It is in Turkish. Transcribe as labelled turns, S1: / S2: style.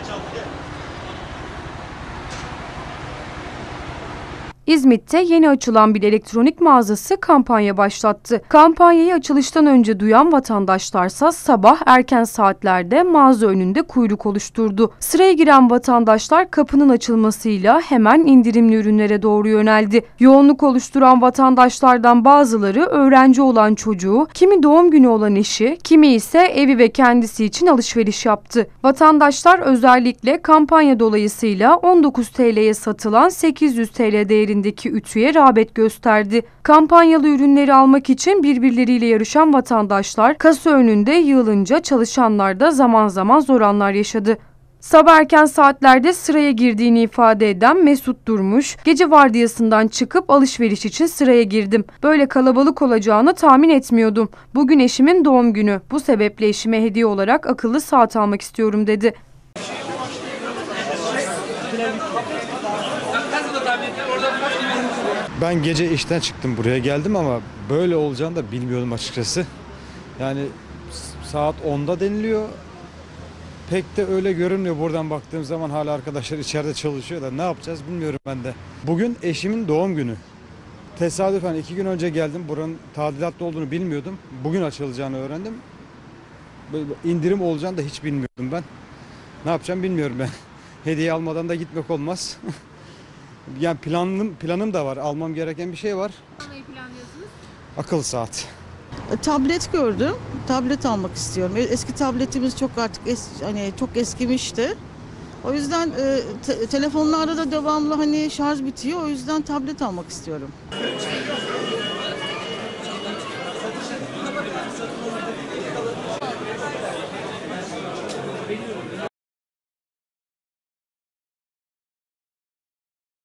S1: İzmit'te yeni açılan bir elektronik mağazası kampanya başlattı. Kampanyayı açılıştan önce duyan vatandaşlarsa sabah erken saatlerde mağaza önünde kuyruk oluşturdu. Sıraya giren vatandaşlar kapının açılmasıyla hemen indirimli ürünlere doğru yöneldi. Yoğunluk oluşturan vatandaşlardan bazıları öğrenci olan çocuğu, kimi doğum günü olan eşi, kimi ise evi ve kendisi için alışveriş yaptı. Vatandaşlar özellikle kampanya dolayısıyla 19 TL'ye satılan 800 TL değerindeki ütüye rağbet gösterdi. Kampanyalı ürünleri almak için birbirleriyle yarışan vatandaşlar kasa önünde yığılınca çalışanlar da zaman zaman zor anlar yaşadı. Sabah erken saatlerde sıraya girdiğini ifade eden Mesut Durmuş, gece vardiyasından çıkıp alışveriş için sıraya girdim. Böyle kalabalık olacağını tahmin etmiyordum. Bugün eşimin doğum günü. Bu sebeple eşime hediye olarak akıllı saat almak istiyorum dedi.
S2: Ben gece işten çıktım, buraya geldim ama böyle olacağını da bilmiyordum açıkçası. Yani saat 10'da deniliyor. Pek de öyle görünmüyor buradan baktığım zaman, hala arkadaşlar içeride çalışıyor da ne yapacağız bilmiyorum ben de. Bugün eşimin doğum günü. Tesadüfen 2 gün önce geldim. Buranın tadilatlı olduğunu bilmiyordum. Bugün açılacağını öğrendim. Böyle indirim olacağını da hiç bilmiyordum ben. Ne yapacağım bilmiyorum ben. Hediye almadan da gitmek olmaz. Yani planım da var. Almam gereken bir şey var.
S3: Neyi planlıyorsunuz?
S2: Akıllı saat.
S4: Tablet gördüm. Tablet almak istiyorum. Eski tabletimiz çok artık çok eskimişti. O yüzden telefonlarda da devamlı şarj bitiyor. O yüzden tablet almak istiyorum.